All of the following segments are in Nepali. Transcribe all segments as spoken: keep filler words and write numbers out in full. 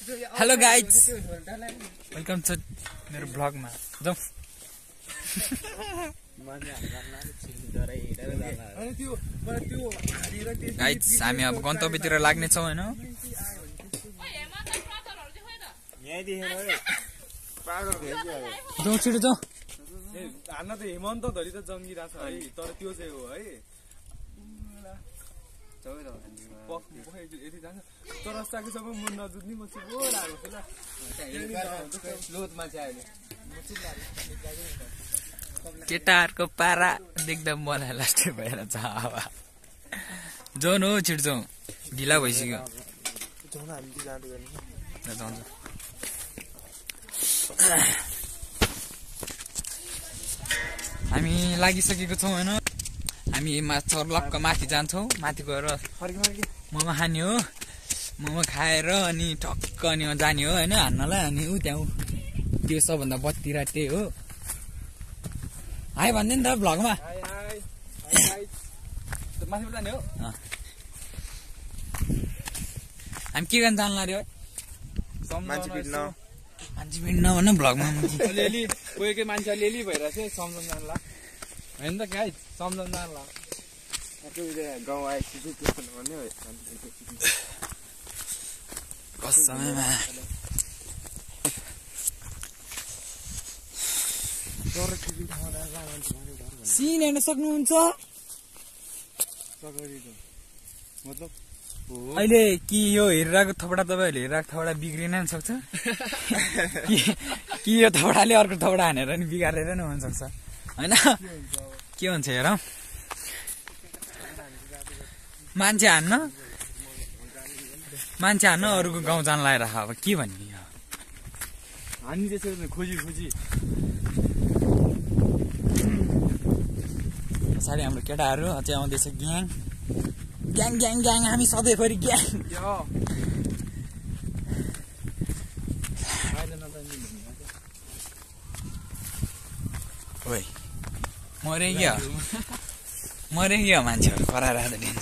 हेलो गाइज वेलकम टु मेरो ब्लगमा जाऊ गाइज हामी अब गन्तव्यतिर लाग्नेछौँ होइन जाउँ छिटो जाउँ हान्न त हेमन्त धरि त जङ्गिरहेछ है तर त्यो चाहिँ हो है यति जान्छ चौरस्ताको सबै म नजुत्ने म चाहिँ पो लागेको छु ल केटाहरूको पारा देख्दा मलाई लास्टै भएर छ अब जाउँ हो छिटो जाउँ ढिला भइसक्यो हामी लागिसकेको छौँ होइन हामी चर्लक्क माथि जान्छौँ माथि गएर मोमो खाने हो मोमो खाएर अनि टक्क अनि जाने हो होइन हान्नलाई अनि ऊ त्यहाँ त्यो सबभन्दा बत्तीरा त्यही हो हाई भन्दै नि त भ्लगमा माथि जाने हो हामी के गर्न जान्ला अरे मान्छे भिड्न मान्छे भिड्न भन भ्लगमा अलिअलि कोही कोही मान्छे अलिअलि भइरहेको थियो सम्झाउन जानला होइन त गाई सम्झाउन जानला गाउँ आएपछि भन्ने कसमैमा सिन हेर्न सक्नुहुन्छ मतलब अहिले कि यो हेरिरहेको थपडा तपाईँहरूले हेरिरहेको थपडा बिग्रिन नि सक्छ कि यो थपडाले अर्को थपडा हानेर नि बिगारेर नि हुनसक्छ होइन के हुन्छ हेर मान्छे हान्न मान्छे हान्न अरूको गाउँ जान लगाएर अब के भन्ने हानी त्यसरी खोजी खोजी पछाडि हाम्रो केटाहरू अझै आउँदैछ ग्याङ ग्याङ ग्याङ ग्याङ हामी सधैँभरि ग्याङ ओइ मरे क्या मरे क्या मान्छेहरू कराएर दिन्छ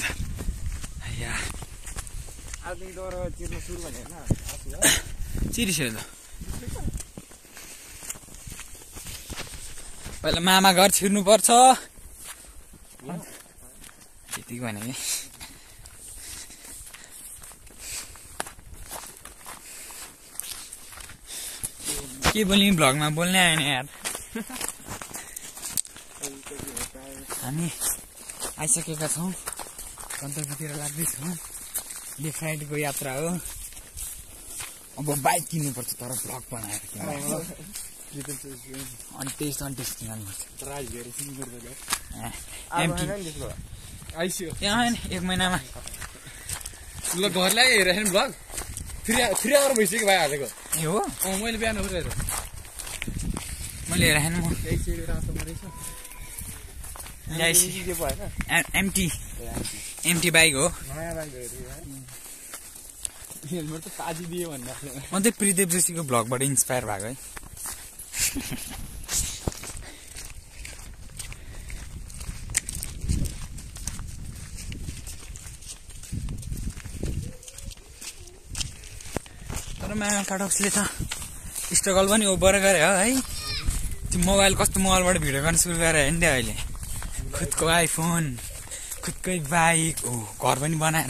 चिरिसक्यो त पहिला मामा घर छिर्नु पर्छ त्यतिको भने कि के बोल्ने भ्लगमा बोल्ने आएन यार हामी आइसकेका छौँ गन्तव्यतिर लाग्दैछौँ लेफ्ट राइटको यात्रा हो अब बाइक किन्नुपर्छ तर भ्लग बनाएर अन्तिस अन्तिस किन्नुपर्छ यहाँ एक महिनामा ल घरलाई हेरेर भ्लग थ्री थ्री आवर भइसक्यो भाइ हालेको ए हो मैले बिहान उठेर मैले हेरेन म एमटी एमटी बाइक हो हेलमेट त ताजी दियो भन्दा म चाहिँ प्रिदेव जोशीको भ्लगबाट इन्सपायर भएको है तर मामा काटक्सले त स्ट्रगल पनि ओभर गरे हो है त्यो मोबाइल कस्तो मोबाइलबाट भिडियो गर्न सुरु गरेर होइन त्यो अहिले खुदको आइफोन खुदकै बाइक हो घर पनि बनाएर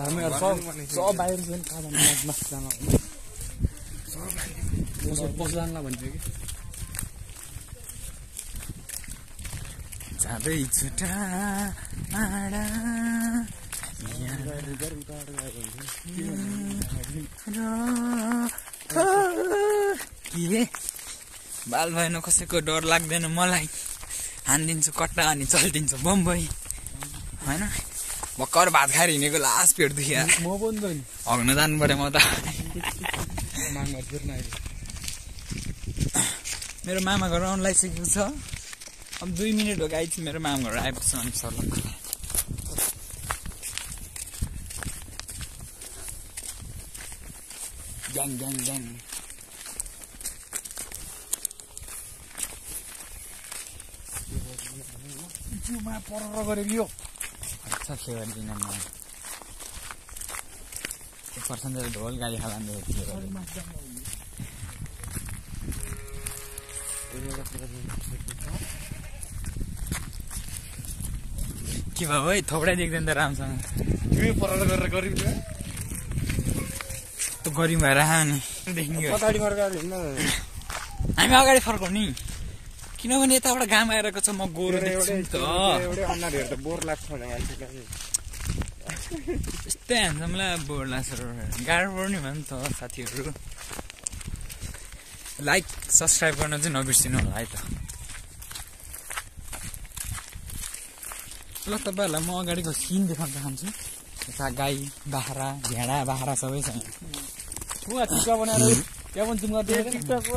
जाँदै छुटा के बाल भएन कसैको डर लाग्दैन मलाई हानिदिन्छु कट्टा अनि चलिदिन्छु बम्बई होइन भर्खर भात खाएर हिँडेको लास्ट पेट दुख्यो हग्न जानु पर्यो म त मेरो मामा घर आउनु लागिसकेको छ अब दुई मिनट हो गाइज मेरो मामा घर आएपछि अनि सर्लक्क ग्याङ ग्याङ ग्याङ जिउमा परर गरेको यो अच्छा खेल दिन पर्सनले ढोल गाडी खालान्दै के भयो है थोपडा देख्दैन त राम्रोसँग गरेर गरिब त गरिब भएर नि देखिने पछाडि फर्काएर हिँड्न हामी अगाडि फर्काउ नि किनभने यताबाट घाम आइरहेको छ म गोरु देख्छु त अनुहारहरू त बोर लाग्छ मान्छेलाई यस्तै ह्यान्डसमलाई बोर लाग्छ गाह्रो पर्ने भयो नि त साथीहरू लाइक सब्सक्राइब गर्न चाहिँ नबिर्सिनु होला है त ल तपाईँहरूलाई म अगाडिको सिन देखाउन चाहन्छु यता गाई बाख्रा भेडा बाख्रा सबै छ टिकटक बनाएर त्यहाँ पनि जुम गर्दै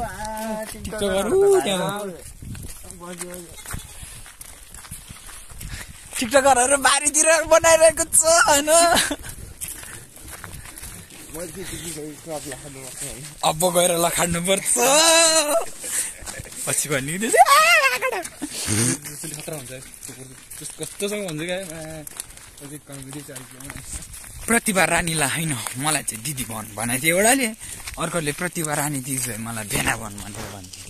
टिकटकरहरू बारीतिर बनाइरहेको छ होइन अब गएर लखाड्नु पर्छ पछि भनिदिँदै खतरा हुन्छ कस्तोसँग हुन्छ क्या प्रतिभा रानीलाई होइन मलाई चाहिँ दिदी भन भनेको थियो एउटाले अर्कोले प्रतिभा रानी दिदी मलाई भेना भन भनेर भन्थ्यो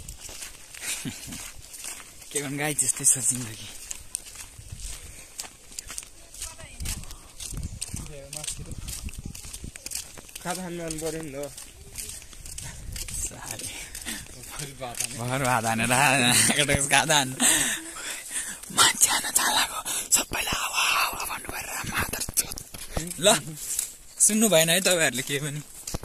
के गर्नु गाई त्यस्तै छ जिन्दगी खाजा खानु जानु पऱ्यो नि त भर भात हानेर खाँदा हान्नु मान्छे हान चालाको सबैलाई हावा हावा भन्नु भएर मादर ल सुन्नु भएन है तपाईँहरूले केही पनि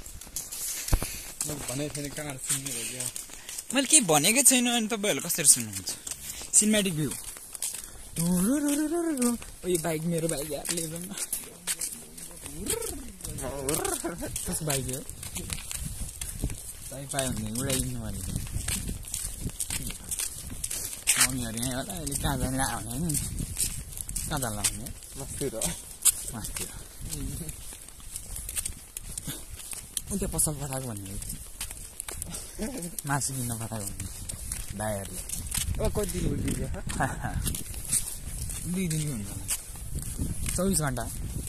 भनेको छैन कहाँ सुन्नु भयो मैले केही भनेकै छैन अनि तपाईँहरूले कसरी सुन्नुहुन्छ सिनेमेटिक भ्यू यो बाइक मेरो बाइक यार लिएर कस बाइक हो बाइक पायो भने उडाइदिनु भनेको मम्मीहरू यहीँ होला अहिले कहाँ जाने आउने नि कहाँ जान लाउने मस्तिर मस्तिर त्यो पसल पठाएको भन्ने मासु किन्न पठाएको भन्ने भाइहरूले कति दिन दुई दिन हुन्छ चौबिस घन्टा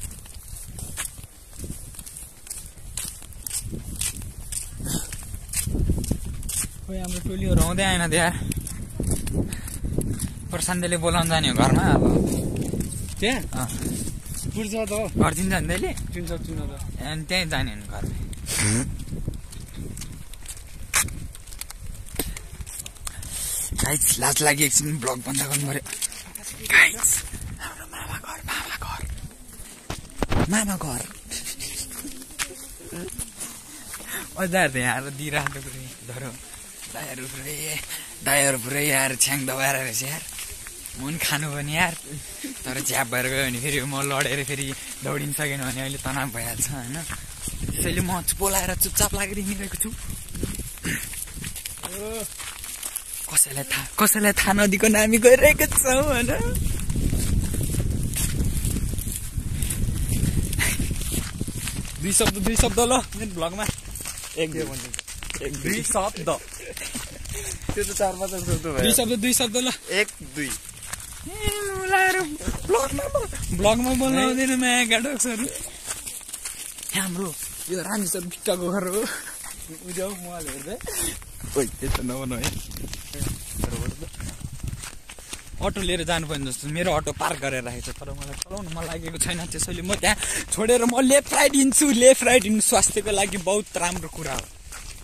खोइ हाम्रो टोलीहरू आउँदै आएन त्यहाँ प्रशान्तले बोलाउनु जाने हो घरमा अब त्यहाँ पुर्छ त घर चिन्छ नि तैँले चिन्छ चिन्न त अनि त्यहीँ जाने हो घरमा गाइस लाज लागि एकछिन ब्लग बन्द गर्नु पर्यो गाइस हाम्रो मामा घर मामा घर मामा घर अझाहरू त यहाँ आएर दिइरहेको पुरै धरो दायाहरू पुरै दायाहरू पुरै यार छ्याङ दबाएर रहेछ यार म पनि खानु पनि यार तर झ्याप भएर गयो भने फेरि म लडेर फेरि दौडिनु सकेन भने अहिले तनाव भइहाल्छ होइन त्यसैले म बोलाएर चुपचाप लागेर हिँडिरहेको छु कसैलाई थाहा कसैलाई थाहा नदिकन हामी गइरहेको छौँ होइन दुई शब्द दुई शब्द ल मेरो भ्लगमा एक दुई भन्नु एक दुई शब्द त्यो त चार पाँच शब्द भयो दुई शब्द दुई शब्द ल एक दुई ब्लगमा बोल्नु आउँदैन माया गाडक्सहरू हाम्रो यो रामेश्वर बिट्टाको घर हो उज्याउ मोबाइल हेर्दै ओइ त्यस्तो नभन्नु है अटो लिएर जानुपर्ने जस्तो मेरो अटो पार्क गरेर राखेको छ तर मलाई चलाउनु मन लागेको छैन त्यसैले म त्यहाँ छोडेर म लेफ्ट राइट हिँड्छु लेफ्ट राइट हिँड्नु स्वास्थ्यको लागि बहुत राम्रो कुरा हो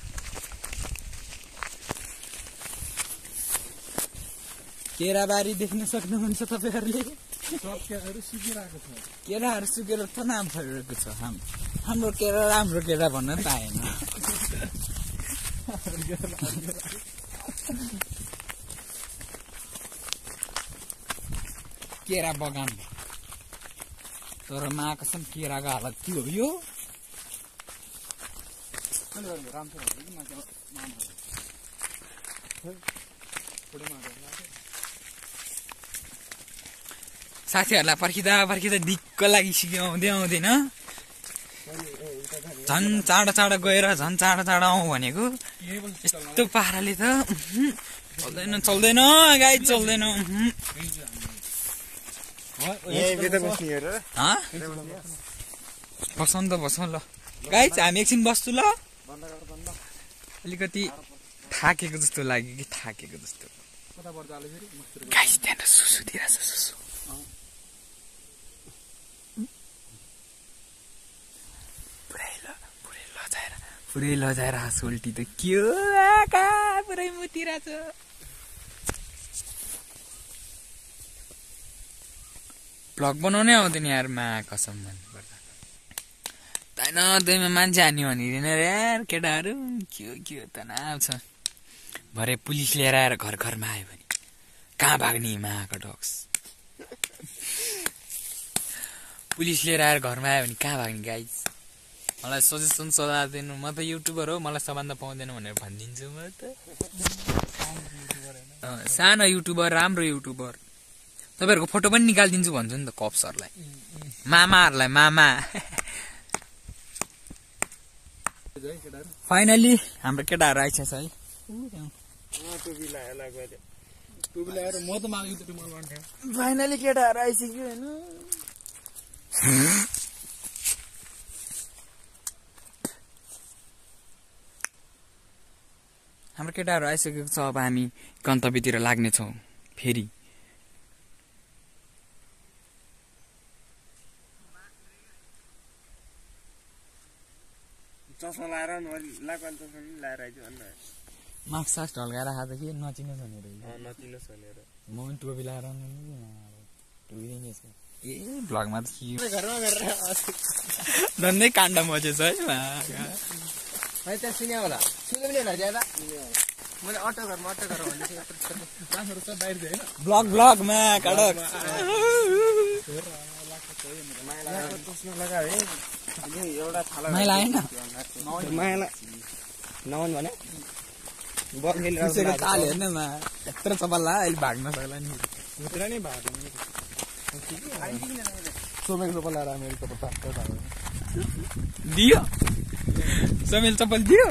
केराबारी देख्न सक्नुहुन्छ तपाईँहरूले केराहरू सुकिरहेको छ केराहरू सुकेर तनाव भइरहेको छ हाम हाम्रो केरा राम्रो केरा भन्न पाएन केरा बगान तर माकसम केराको हालत के हो यो साथीहरूलाई पर्खिँदा पर्खिँदा दिक्क लागिसक्यो आउँदै आउँदैन झन् चाँडो चाँडो गएर झन् चाँडो चाँडो आउँ भनेको यस्तो पाराले त चल्दैन चल्दैन गाई चल्दैन बसौँ त बसौँ ल गाइस हामी एकछिन बस्छु ल अलिकति थाकेको जस्तो लाग्यो कि थाकेको जस्तो गाइस त्यहाँ सुसु दिइरहेछ सुसु पुरै ल पुरै लजाएर पुरै लजाएर हाँस उल्टी त के हो आका पुरै मुतिरहेछ भ्लग बनाउनै आउँदैन यार मा कसम भन्नुपर्दा तैन दुईमा मान्छे हान्यो भनिदिन रे यार केटाहरू के हो के हो तनाव छ भरे पुलिस लिएर आएर घर घरमा आयो भने कहाँ भाग्ने माका डक्स पुलिस लिएर आएर घरमा आयो भने कहाँ भाग्ने गाइस मलाई सजेसन सल्लाह दिनु म त युट्युबर हो मलाई सबभन्दा पाउँदैन भनेर भनिदिन्छु म त सानो युट्युबर राम्रो युट्युबर तपाईहरुको फोटो पनि निकालिदिन्छु भन्छु नि त कप्सहरुलाई मामाहरुलाई मामा फाइनली हाम्रो केटाहरु आइछ है फाइनली केटाहरु आइसक्यो हैन हाम्रो केटाहरु आइसकेको छ अब हामी गन्तव्यतिर लाग्ने छौं फेरि चस्मा लाएर लाकन चस्मा पनि लाएर आइज अन्न मास्क सास ढल्काएर खाँदा के नचिनोस् भनेर अ नचिनोस् भनेर म पनि टोपी लाएर टोपी नै छ ए भ्लगमा त के घरमा गरेर धन्दै काण्ड मजेछ है है त्यहाँ सुन्या होला सुन्ने पनि होला ज्यादा मैले अटो घरमा अटो घर भन्दै मान्छेहरु सब बाहिर गए हैन भ्लग भ्लगमा कडक मायाला चस्मा लगा है एउटा थाला माइला हैन मायाला नवन भने बल खेलेर त्यसको ताल हेर्न न यत्रो चपल्ला अहिले भाग्न सक्ला नि उतरा नै भाग्नु सोमेल चप्पल लाएर मेरो चप्पल पाक्का भाग्यो दियो सोमेल चप्पल दियो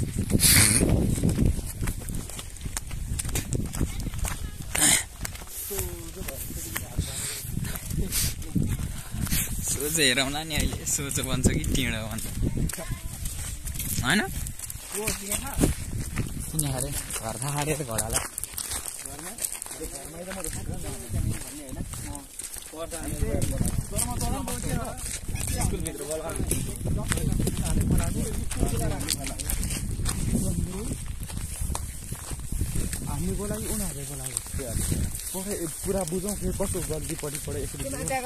सोच हेरौँला नि अहिले सोच भन्छ कि टिँडो भन्छ होइन किन अरे घर थाहा अरे घोडालाई हामीको लागि उनीहरूको लागि पुरा बुझौँ फेरि कस्तो गल्ती पट्टि पढे यसरी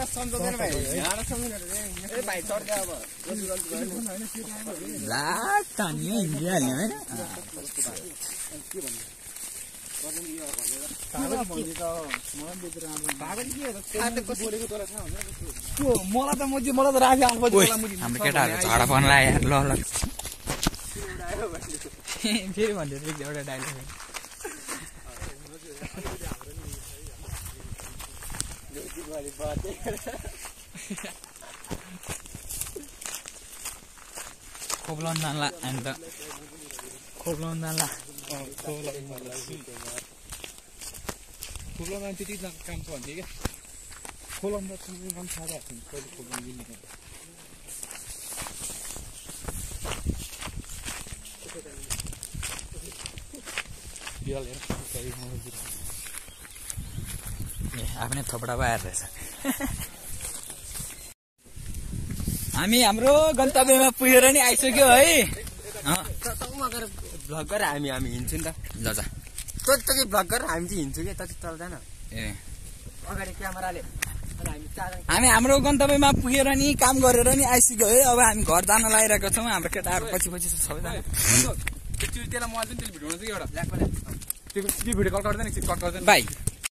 मलाई त मोदी मलाई त राजा हाम्रो केटाहरू झगडा पर्न लाग्यो ल ल फेरि भन्दै एउटा डाइलग खोप्लाउनु जान्ला हामी त खोप्लाउनु जान्ला खोप्लाउनु त्यति काम छ भन्थ्यो क्या खोलाउनु त काम थाहा भएको थियो कहिले खोप्लाउनु दिने बिहाल हेर आफ्नै थोपडा आएर रहेछ हामी हाम्रो गन्तव्यमा पुगेर नि आइसक्यो है भ्लग गरेर हामी हामी हिँड्छौँ नि त ल जा तति भ्लग गरेर हामी चाहिँ हिँड्छौँ क्या तति तल जान ए अगाडि क्यामेराले हामी हाम्रो गन्तव्यमा पुगेर नि काम गरेर नि आइसक्यो है अब हामी घर जान लागिरहेको छौँ हाम्रो केटाहरू पछि पछि सबैजना त्यसलाई म अझै त्यसले भिडियो बनाउँछु कि एउटा त्यो भिडियो कल गर्दैन कट गर्दैन बाई